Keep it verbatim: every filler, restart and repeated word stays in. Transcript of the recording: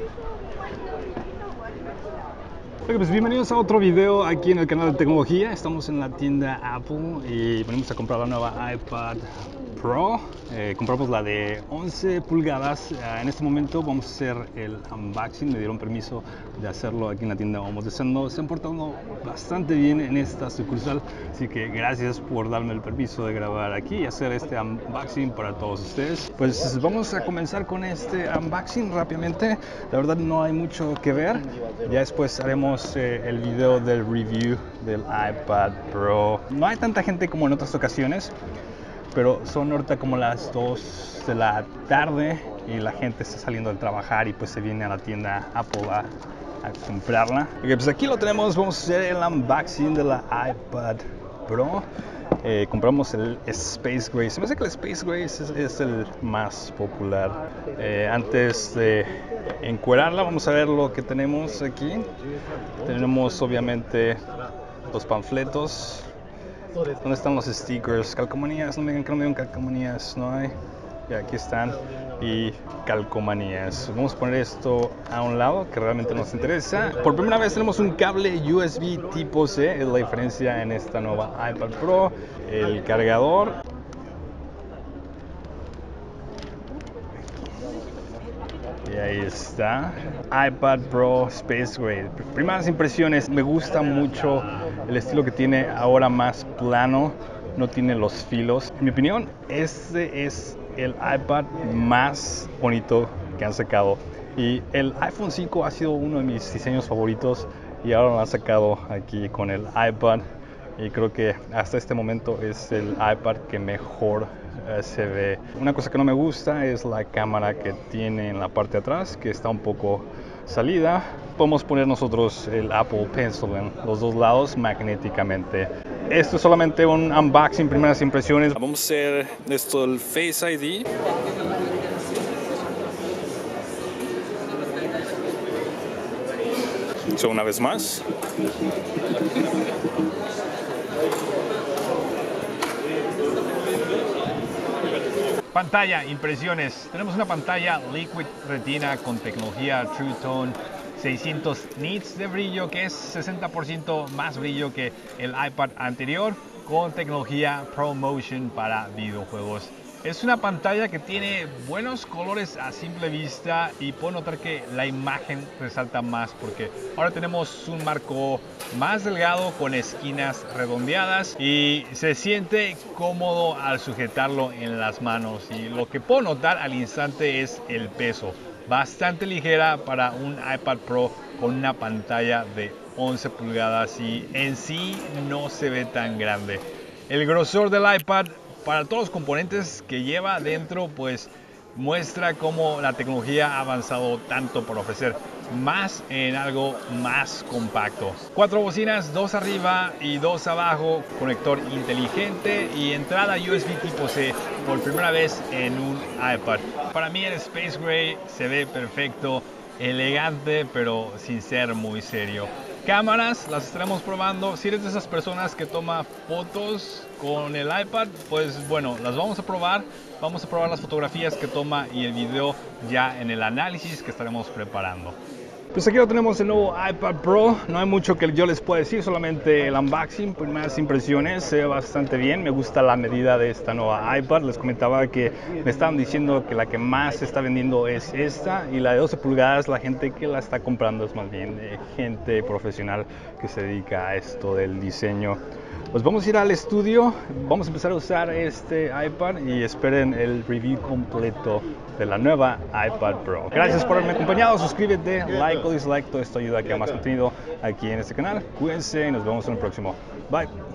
Ok, pues bienvenidos a otro video aquí en el canal de tecnología. Estamos en la tienda Apple y venimos a comprar la nueva iPad Pro. Eh, compramos la de once pulgadas. Eh, en este momento vamos a hacer el unboxing. Me dieron permiso de hacerlo aquí en la tienda Vamos Deseando. Se han portado bastante bien en esta sucursal, así que gracias por darme el permiso de grabar aquí y hacer este unboxing para todos ustedes. Pues vamos a comenzar con este unboxing rápidamente. La verdad no hay mucho que ver. Ya después haremos eh, el video del review del iPad Pro. No hay tanta gente como en otras ocasiones, pero son ahorita como las dos de la tarde y la gente está saliendo de trabajar y pues se viene a la tienda Apple a, a comprarla. Ok, pues aquí lo tenemos. Vamos a hacer el unboxing de la iPad Pro. Eh, compramos el Space Gray. Se me hace que el Space Gray es, es el más popular. Eh, antes de encuerarla, vamos a ver lo que tenemos aquí. Tenemos obviamente los panfletos. ¿Dónde están los stickers? Calcomanías, no me digan que no me digan calcomanías, no hay. Y aquí están. Y calcomanías. Vamos a poner esto a un lado, que realmente nos interesa. Por primera vez tenemos un cable U S B tipo C, es la diferencia en esta nueva iPad Pro. El cargador. Y ahí está, iPad Pro Space Gray. Primeras impresiones, me gusta mucho el estilo que tiene, ahora más plano, no tiene los filos. En mi opinión, este es el iPad más bonito que han sacado. Y el iPhone cinco ha sido uno de mis diseños favoritos y ahora lo han sacado aquí con el iPad. Y creo que hasta este momento es el iPad que mejor eh, se ve. Una cosa que no me gusta es la cámara que tiene en la parte de atrás, que está un poco salida. Podemos poner nosotros el Apple Pencil en los dos lados magnéticamente. Esto es solamente un unboxing, primeras impresiones. Vamos a hacer esto del Face I D. So, una vez más. Pantalla, impresiones. Tenemos una pantalla Liquid Retina con tecnología True Tone, seiscientos nits de brillo, que es sesenta por ciento más brillo que el iPad anterior, con tecnología ProMotion para videojuegos. Es una pantalla que tiene buenos colores a simple vista y puedo notar que la imagen resalta más porque ahora tenemos un marco más delgado con esquinas redondeadas y se siente cómodo al sujetarlo en las manos. Y lo que puedo notar al instante es el peso, bastante ligera para un iPad Pro con una pantalla de once pulgadas y en sí no se ve tan grande. El grosor del iPad, para todos los componentes que lleva dentro, pues muestra cómo la tecnología ha avanzado tanto para ofrecer más en algo más compacto. Cuatro bocinas, dos arriba y dos abajo, conector inteligente y entrada U S B tipo C por primera vez en un iPad. Para mí el Space Gray se ve perfecto, elegante pero sin ser muy serio. Cámaras las estaremos probando. Si eres de esas personas que toma fotos con el iPad, pues bueno, las vamos a probar. Vamos a probar las fotografías que toma y el video ya en el análisis que estaremos preparando. Pues aquí lo tenemos, el nuevo iPad Pro. No hay mucho que yo les pueda decir, solamente el unboxing, primeras impresiones. Se ve bastante bien, me gusta la medida de esta nueva iPad. Les comentaba que me estaban diciendo que la que más se está vendiendo es esta, y la de doce pulgadas, la gente que la está comprando es más bien eh, gente profesional que se dedica a esto del diseño. Pues vamos a ir al estudio, vamos a empezar a usar este iPad y esperen el review completo de la nueva iPad Pro. Gracias por haberme acompañado, suscríbete, like o dislike, todo esto ayuda a que haya más contenido aquí en este canal. Cuídense y nos vemos en el próximo. Bye.